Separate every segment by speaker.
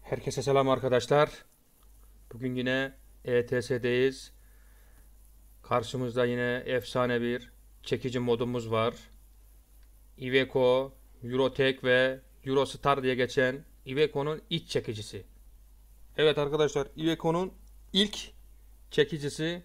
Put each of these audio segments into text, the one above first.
Speaker 1: Herkese selam arkadaşlar. Bugün yine ETS'deyiz. Karşımızda yine efsane bir çekici modumuz var. Iveco, Eurotech ve Eurostar diye geçen Iveco'nun iç çekicisi. Evet arkadaşlar, Iveco'nun ilk çekicisi.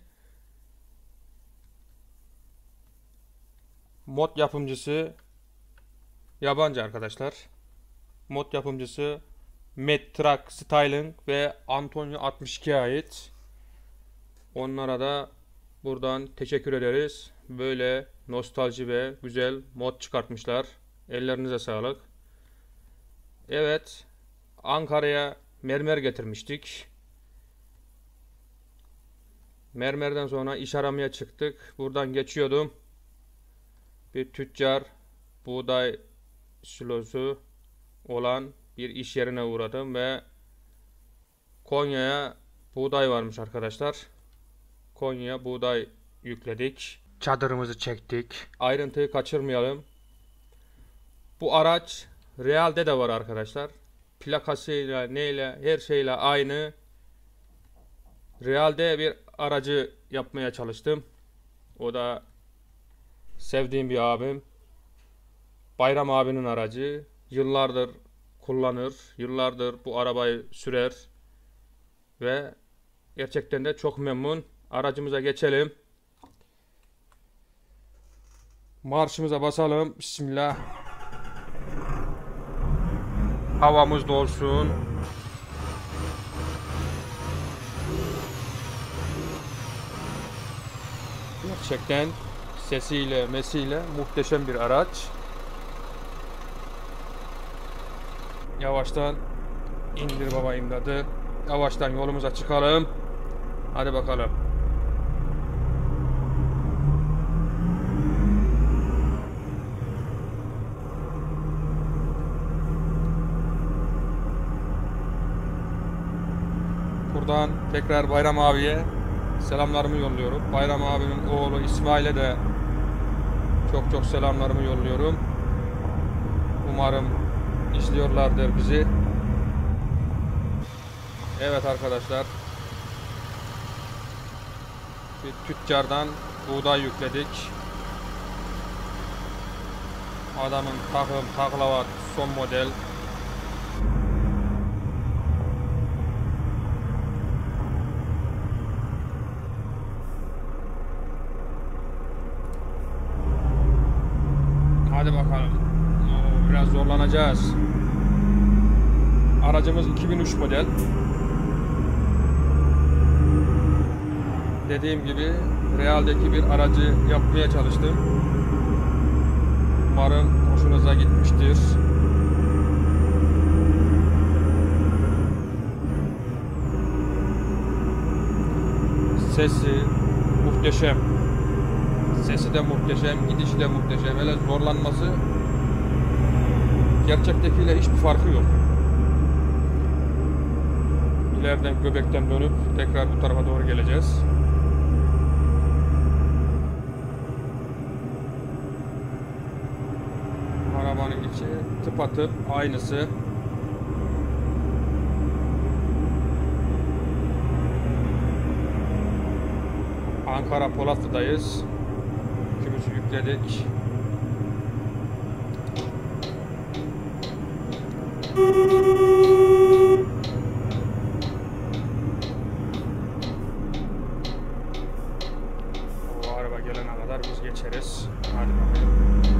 Speaker 1: Mod yapımcısı yabancı arkadaşlar. Mod yapımcısı Medtrack Styling ve Antonio 62'ye ait. Onlara da buradan teşekkür ederiz. Böyle nostalji ve güzel mod çıkartmışlar. Ellerinize sağlık. Evet, Ankara'ya mermer getirmiştik. Mermerden sonra iş aramaya çıktık. Buradan geçiyordum. Bir tüccar buğday silosu olan bir iş yerine uğradım ve Konya'ya buğday varmış arkadaşlar. Konya'ya buğday yükledik. Çadırımızı çektik. Ayrıntıyı kaçırmayalım. Bu araç Real'de de var arkadaşlar. Plakasıyla neyle her şeyle aynı. Real'de bir aracı yapmaya çalıştım. O da sevdiğim bir abim. Bayram abinin aracı. Yıllardır kullanır. Yıllardır bu arabayı sürer. Ve gerçekten de çok memnun. Aracımıza geçelim. Marşımıza basalım. Bismillah. Havamız dolsun. Gerçekten sesiyle, mesiyle muhteşem bir araç. Yavaştan indir baba imdadı. Yavaştan yolumuza çıkalım. Hadi bakalım. Buradan tekrar Bayram abiye selamlarımı yolluyorum. Bayram abimin oğlu İsmail'e de çok selamlarımı yolluyorum. Umarım izliyorlardır bizi. Evet arkadaşlar. Bir tüccardan buğday yükledik. Adamın takım taklavat son model. Hadi bakalım. Biraz zorlanacağız. Aracımız 2003 model. Dediğim gibi Real'deki bir aracı yapmaya çalıştım. Umarım hoşunuza gitmiştir. Sesi muhteşem. Sesi de muhteşem, gidişi de muhteşem. Hele zorlanması gerçektekiyle hiçbir farkı yok. İleriden Göbek'ten dönüp tekrar bu tarafa doğru geleceğiz. Arabanın içi tıpatıp aynısı. Ankara Polatlı'dayız. Yükümüzü yükledik. O araba gelene kadar biz geçeriz. Hadi bakalım.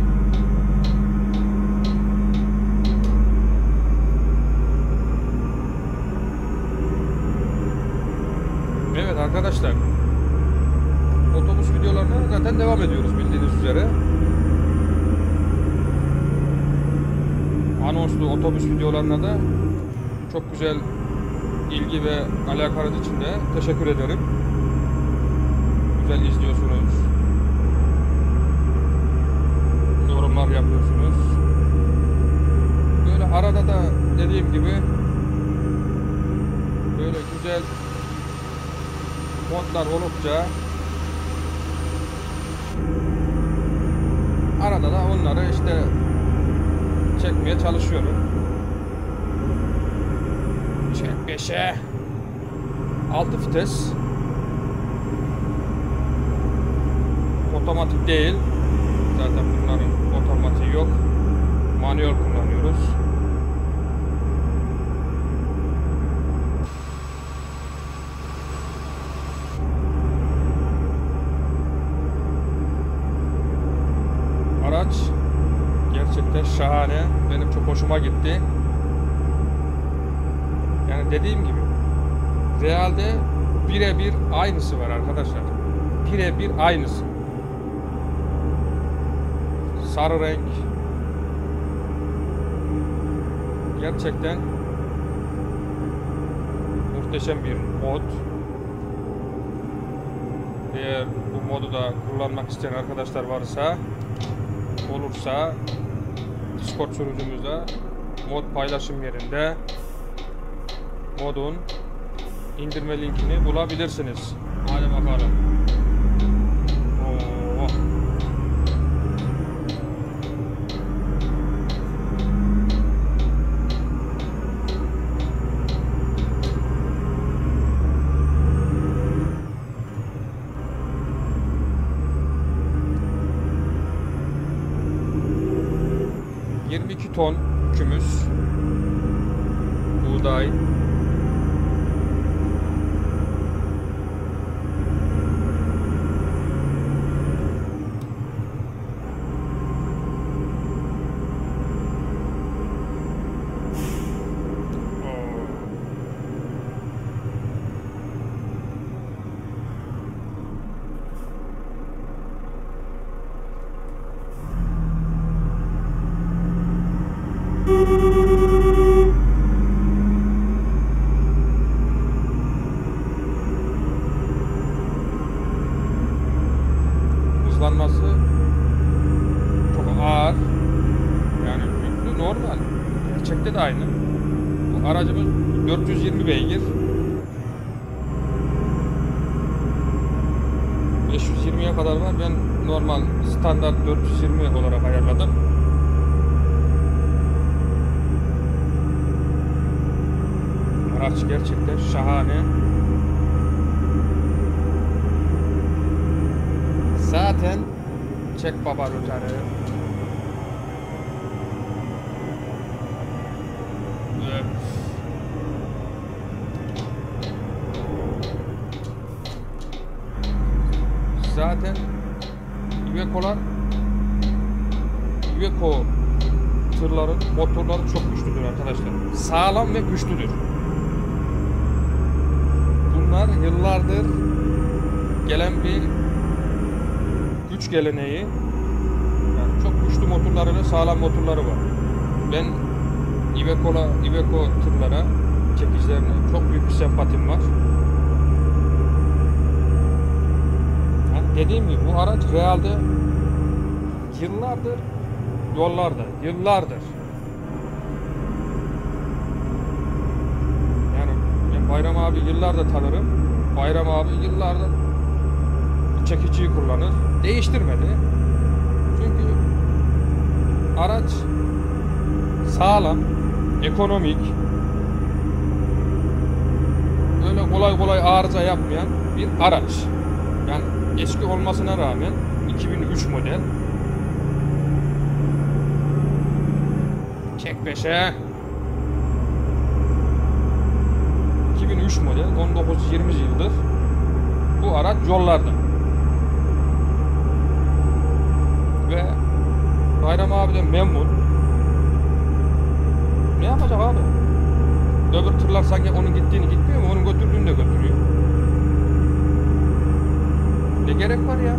Speaker 1: Evet arkadaşlar. Otobüs videolarına zaten devam ediyoruz bildiğiniz üzere. Anonslu otobüs videolarına da çok güzel ilgi ve alakanız için de teşekkür ederim. Güzel izliyorsunuz. Yorumlar yapıyorsunuz. Böyle arada da dediğim gibi böyle güzel modlar olunca arada da onları işte çekmeye çalışıyorum. 5'e 6 vites. Otomatik değil. Zaten bunların otomatiği yok. Manuel kullanıyoruz. Araç gerçekten şahane. Benim çok hoşuma gitti. Yani dediğim gibi realde birebir aynısı var arkadaşlar. Birebir aynısı. Sarı renk. Gerçekten muhteşem bir mod. Eğer bu modu da kullanmak isteyen arkadaşlar olursa Discord sunucumuzda mod paylaşım yerinde modun indirme linkini bulabilirsiniz. Hadi bakalım. Oo. Ton yükümüz, buğday, hızlanması çok ağır. Yani yüklü normal. Gerçekte de aynı. Bu aracımız 420 beygir. 520'ye kadar var. Ben normal standart 420 olarak ayarladım. Araç gerçekten şahane. Zaten çek baba rüzgarı. Evet. Zaten Iveco tırların motorları çok güçlüdür arkadaşlar. Sağlam ve güçlüdür. Bunlar yıllardır gelen bir güç geleneği. Yani çok güçlü motorları ve sağlam motorları var. Ben Iveco tırlara, çekicilerine çok büyük bir sempatim var. Yani dediğim gibi bu araç realde yıllardır yollarda. Yani ben Bayram abi yıllardır tanırım. Bayram abi yıllardır bu çekiciyi kullanır. Değiştirmedi. Çünkü araç sağlam, ekonomik, öyle kolay kolay arıza yapmayan bir araç. Yani eski olmasına rağmen 2003 model. Çek 5'e 2003 model, 19-20 yıldır bu araç yollarda. Ve Bayram abi de memnun. Ne yapacak abi? Öbür tırlar sanki onun gittiğini gitmiyor mu? Onun götürdüğünü de götürüyor. Ne gerek var ya?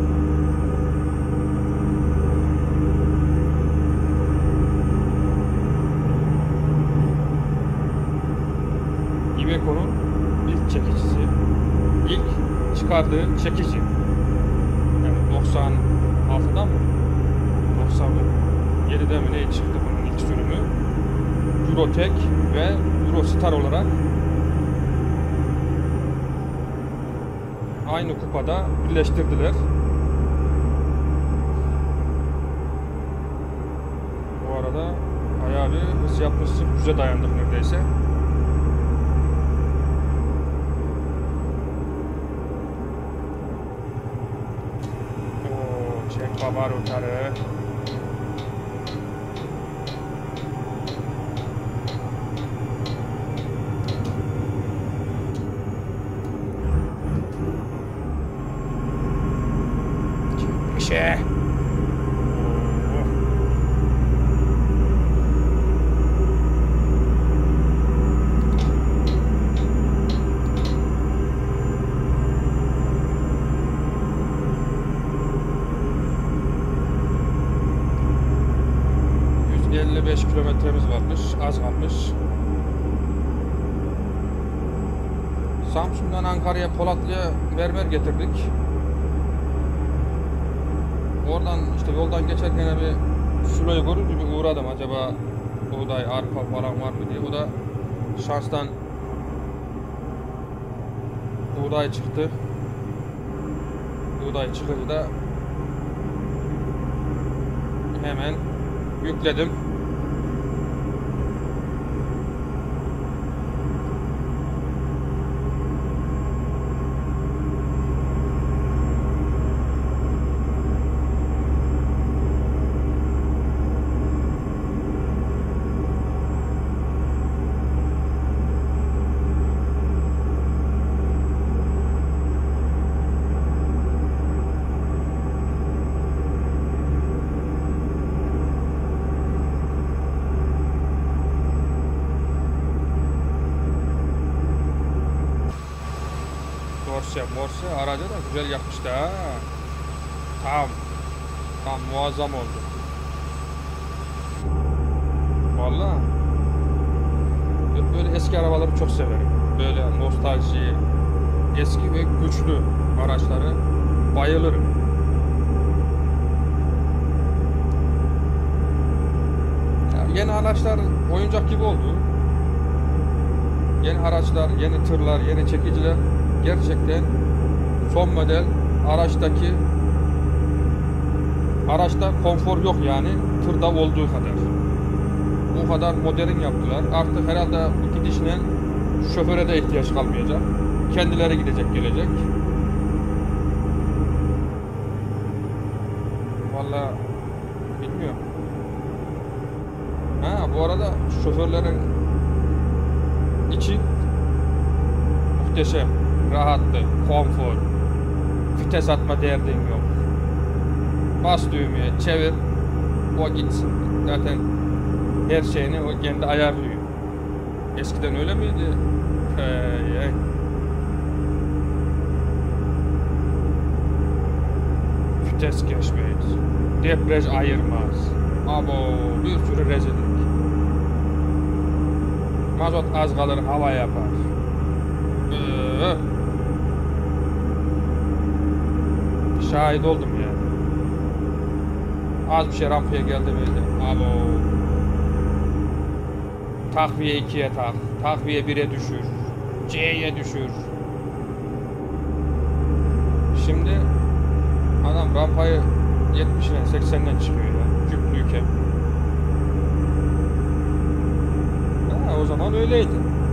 Speaker 1: Iveco'nun ilk çekicisi. İlk çıkardığı çekici. Yani 96'dan mı? 97'de mi ne çıktı bunun ilk sürümü? Eurotech ve Eurostar olarak aynı kupada birleştirdiler. Bu arada bayağı bir hız yapmışsın. Düze dayandık neredeyse. Babarutarı. Şey. 55 kilometremiz varmış, az kalmış. Samsun'dan Ankara'ya, Polatlı'ya mermer getirdik. Oradan işte yoldan geçerken bir Sulo'yu görünce bir uğradım. Acaba buğday, arpa falan var mı diye. O da şanstan buğday çıktı. Buğday çıkınca da hemen yükledim. Morse aracı da güzel yapmıştı ha. Tam muazzam oldu. Vallahi böyle eski arabaları çok severim. Böyle nostalji, eski ve güçlü araçları bayılırım. Ya yeni araçlar oyuncak gibi oldu. Yeni araçlar, yeni tırlar, yeni çekiciler gerçekten son model araçta konfor yok yani tırda olduğu kadar. O kadar modern yaptılar. Artık herhalde bu gidişle şoföre de ihtiyaç kalmayacak. Kendileri gidecek gelecek. Vallahi bilmiyorum. Ha bu arada şoförlerin içi muhteşem. Rahatlık, konfor, vites atma derdin yok. Bas düğmeye, çevir, o gitsin. Zaten her şeyini o kendi ayarlıyor. Eskiden öyle miydi? Vites geçmeyiz, debriyaj ayırmaz. Abo, bir sürü rezillik. Mazot az kalır, hava yapar. Şahit oldum yani. Az bir şey rampaya geldi böyle. Abo. Takviye 2'ye tak. Takviye 1'e düşür. C'ye düşür. Şimdi adam rampayı 70'den 80'den çıkıyor ya. Yüklüyken. Ha, o zaman öyleydi.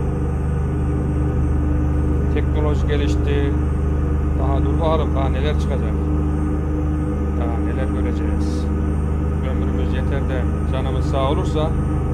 Speaker 1: Teknoloji gelişti. Daha dur bakalım daha neler çıkacak. Daha neler göreceğiz. Ömrümüz yeter de canımız sağ olursa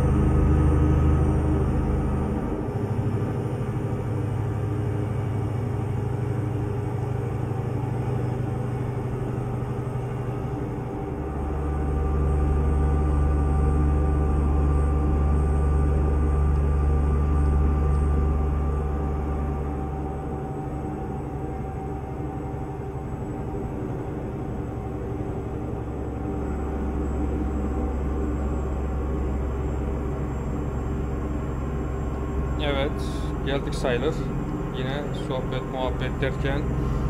Speaker 1: evet, geldik sayılır. Yine sohbet muhabbet derken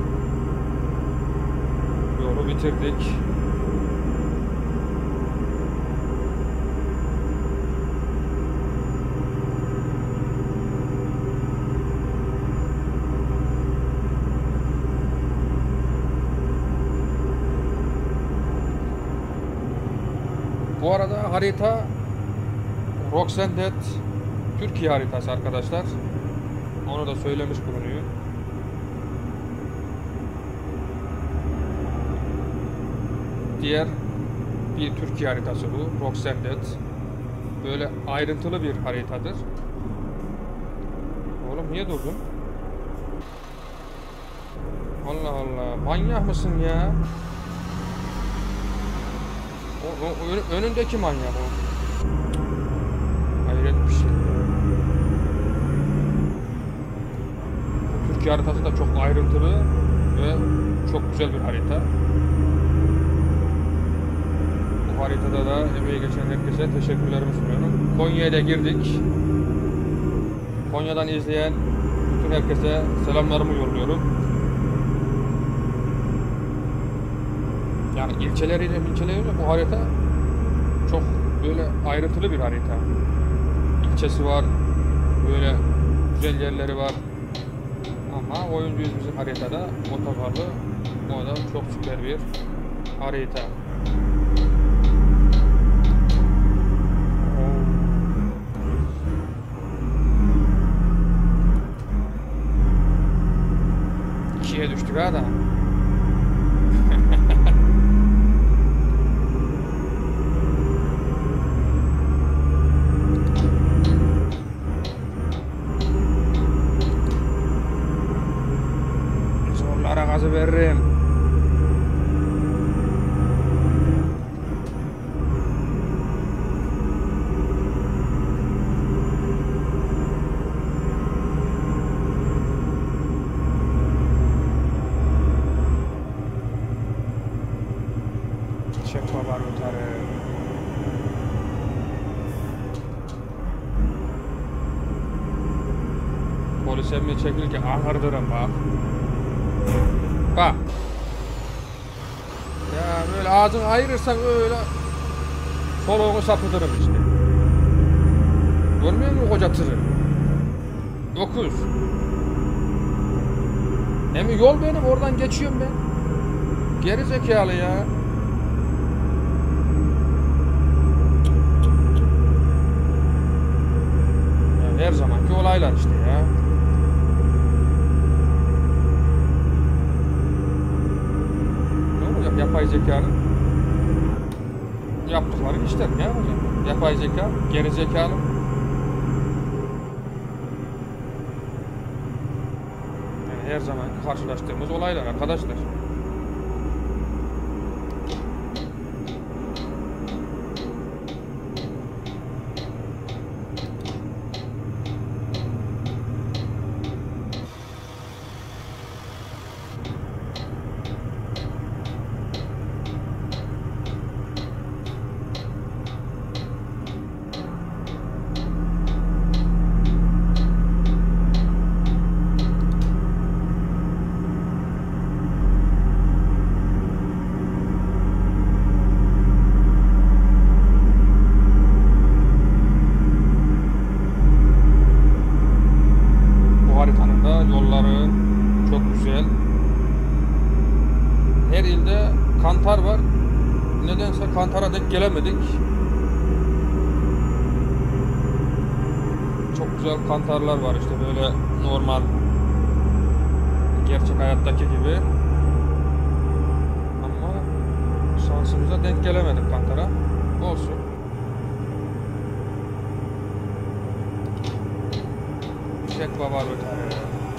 Speaker 1: yolu bitirdik. Bu arada harita Roxandet Türkiye haritası arkadaşlar. Onu da söylemiş bulunuyor. diğer bir Türkiye haritası bu. Roxandet. Böyle ayrıntılı bir haritadır. Oğlum niye durdun? Allah Allah. Manyak mısın ya? Önündeki manyak o. Hayret bir şey. Türkiye haritası da çok ayrıntılı ve çok güzel bir harita. Bu haritada da emeği geçen herkese teşekkürlerimi sunuyorum. Konya'ya da girdik. Konya'dan izleyen bütün herkese selamlarımı yolluyorum. Yani ilçeleriyle bu harita çok böyle ayrıntılı bir harita. İlçesi var, böyle güzel yerleri var. Ama oyuncuyuz bizim haritada, otogarlı. O da çok süper bir harita. İkiye düştük ha da. Zorlara gazı veririm. Çek baba rotarı. Polis emniyet çekilirken ağırdırım bak. Bak. Ya böyle ağzını ayırırsan öyle soluğunu sapıtırım işte. Görmüyor musun koca tırı? 9. Hem yol benim, oradan geçiyorum ben. Geri zekalı ya. Her zamanki olaylar işte ya. Ne olacak yapay zekanın yaptıkları işler, ne yapacak? Yapay zeka, geri zekalı. Yani her zaman karşılaştığımız olaylar arkadaşlar. Haritanın da yolları çok güzel. Her ilde kantar var. Nedense kantara denk gelemedik. Çok güzel kantarlar var işte böyle normal gerçek hayattaki gibi. Ama şansımıza denk gelemedik kantara. Olsun. Çek baba rotarı.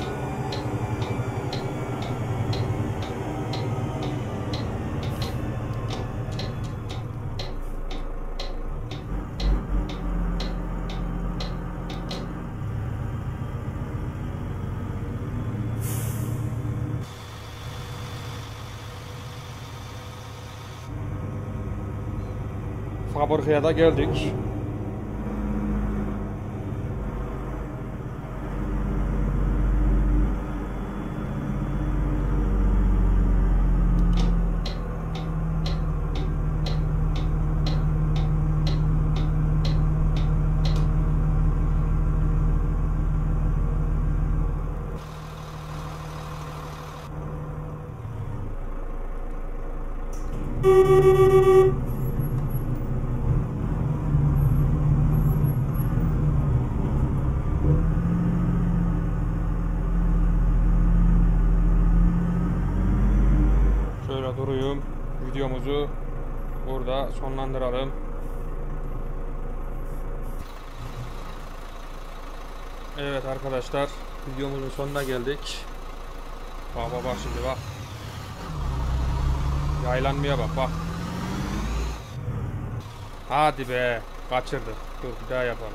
Speaker 1: Fabrikaya da geldik. Şöyle duruyum. Videomuzu burada sonlandıralım. Evet arkadaşlar, videomuzun sonuna geldik. Bak bak bak, şimdi bak. Yaylanmaya bak bak. Hadi be, kaçırdık. Dur bir daha yapalım.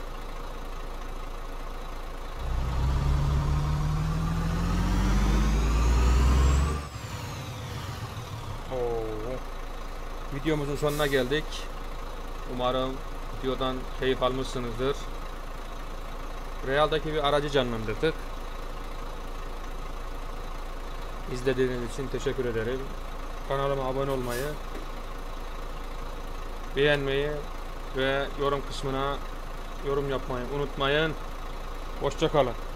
Speaker 1: Oo. Videomuzun sonuna geldik. Umarım videodan keyif almışsınızdır. Real'daki bir aracı canlandırdık. İzlediğiniz için teşekkür ederim. Kanalıma abone olmayı, beğenmeyi ve yorum kısmına yorum yapmayı unutmayın. Hoşça kalın.